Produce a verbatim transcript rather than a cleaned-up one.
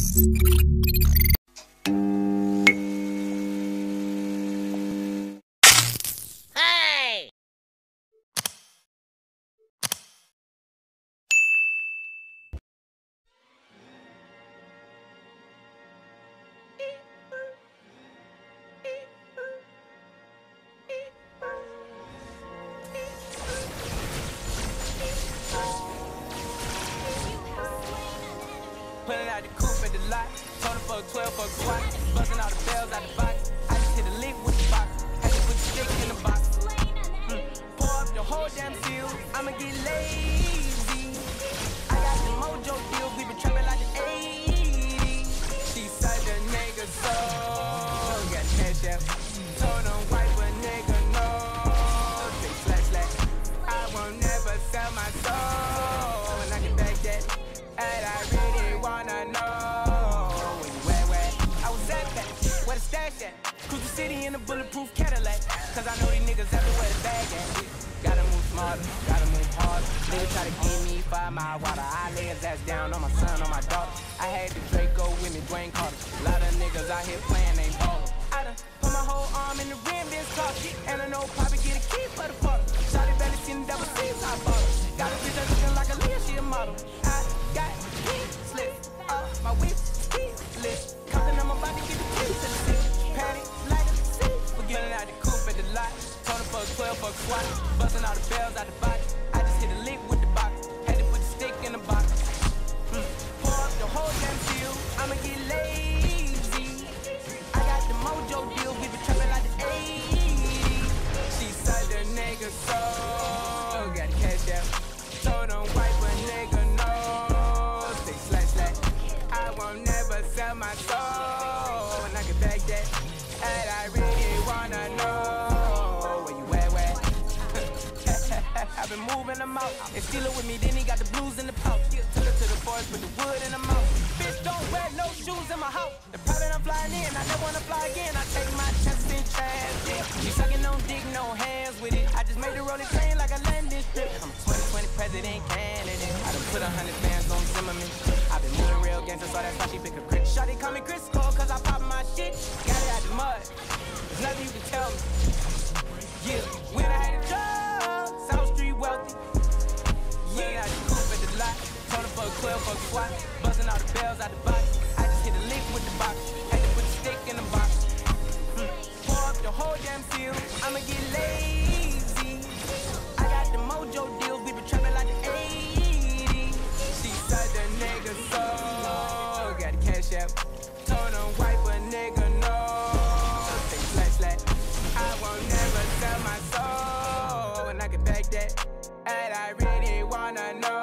Pulling out the coupe at the lot, told her for a twelve for a squat, busting all the bells out the box. I just hit a lick with the box, had to put the stick in the box. Mm. Pour up the whole damn seal, I'ma get lazy. I got the mojo deals, we been trapping like the eighties. She said the nigga so, got cash out. Told him wipe a nigga no, say slash slash. I won't never sell my soul, and I can back that. And I really wanna know where you at, where I was at that, where the stash at. Cruise the city in a bulletproof Cadillac, cause I know these niggas everywhere the bag at. Gotta move smarter, gotta move harder. Niggas try to give me five mile water. I lay his ass down on my son, on my daughter. I had the Draco with me, Dwayne Carter. A lot of niggas out here playing, ain't ballin'. I done put my whole arm in the rim, this car. And I know Poppy get a key for the father. Shawty belly seen the double C's, I bought her. Got a bitch that's looking like a Leah, she a model. I got pink slip up my whip, ski list. Compton, I'm about to get the keys to the city. Patty, like a seat. We're getting out the coupe at the lot. Told her for a twelve for a squat. Busting all the bells out the box. I just hit a lick with the box. Had to put the stick in the box. Mm. Pour up the whole damn seal. I'ma get lazy. I got the mojo deals. We been trapping like the eighties. She said the nigga so, got the cash out. Told him wipe a nigga no. I won't never sell my soul, and I can back that. And I really wanna know where you at, where? I've been moving them out. And steal it with me, then he got the blues in the pouch. Took her to the forest with the wood in the mouth. Bitch, don't wear no shoes in my house. The private I'm flying in, I never wanna fly again. I take my chances in trash. She sucking on dick, no hands with it. I just made the rolling train like a landing strip. I'm twenty twenty president candidate. I done put a hundred bands on Zimmerman. I've been moving real gangster, so that's why she pick a crit. Shawty call me Chris Cole, cause I pop my shit. Got it out the mud. There's nothing you can tell me. Yeah, when I had a job, South Street wealthy. Yeah, I just coupe at the lot. Told her for a twelve for a squat. Buzzing all the bells out the box. I just hit a lick with the box. Had to put the stick in the box. Mm. Pour up the whole damn seal. I'ma get lazy. I got the mojo deals. We been trapping like the eighties. She said the nigga so, got the cash out. Told him wipe a nigga no. Say slash slash. I won't never sell my soul, and I can back that. And I really wanna know